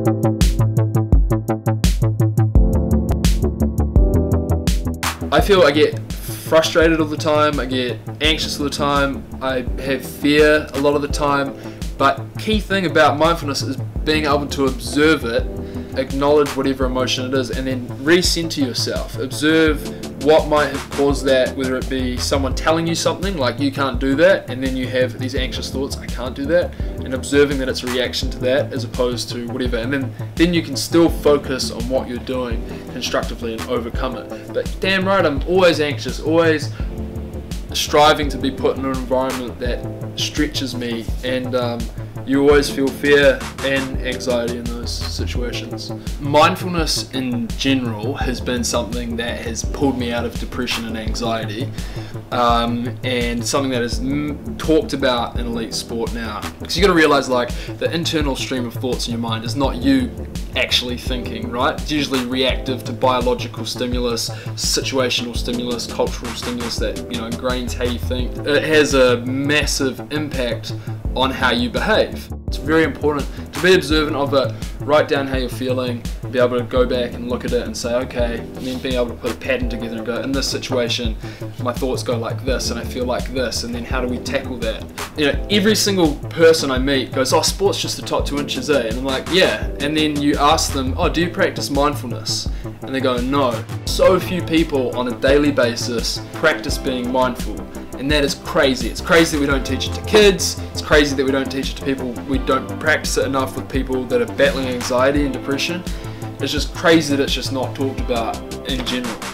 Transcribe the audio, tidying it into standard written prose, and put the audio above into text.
I feel I get frustrated all the time, I get anxious all the time, I have fear a lot of the time, but key thing about mindfulness is being able to observe it, acknowledge whatever emotion it is, and then recenter yourself. Observe what might have caused that, whether it be someone telling you something like you can't do that, and then you have these anxious thoughts, I can't do that, and observing that it's a reaction to that as opposed to whatever, and then you can still focus on what you're doing constructively and overcome it. But damn right, I'm always anxious, always striving to be put in an environment that stretches me, and you always feel fear and anxiety in those situations. Mindfulness in general has been something that has pulled me out of depression and anxiety, and something that is talked about in elite sport now. Because you got to realize, like, the internal stream of thoughts in your mind is not you actually thinking, right? It's usually reactive to biological stimulus, situational stimulus, cultural stimulus that, you know, ingrains how you think. It has a massive impact on how you behave. It's very important to be observant of it, write down how you're feeling, be able to go back and look at it and say, okay, and then being able to put a pattern together and go, in this situation, my thoughts go like this and I feel like this, and then how do we tackle that? You know, every single person I meet goes, oh, sport's just the top 2 inches, eh? And I'm like, yeah. And then you ask them, oh, do you practice mindfulness? And they go, no. So few people on a daily basis practice being mindful. And that is crazy. It's crazy that we don't teach it to kids. It's crazy that we don't teach it to people. We don't practice it enough with people that are battling anxiety and depression. It's just crazy that it's just not talked about in general.